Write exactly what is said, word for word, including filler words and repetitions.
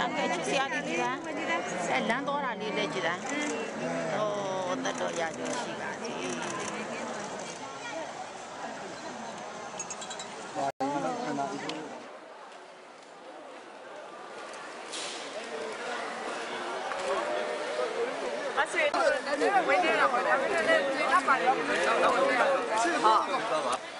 ကဲချစ်စရာလေးကြီးလားအဲလမ်းသွားတာလေးလည်းကြည်လားဟိုတတ်တော်ရကြောရှိပါသေးအဆွေဝင်းနေတာပေါ့ဒါပေမဲ့လည်းဒီကပါလေဟော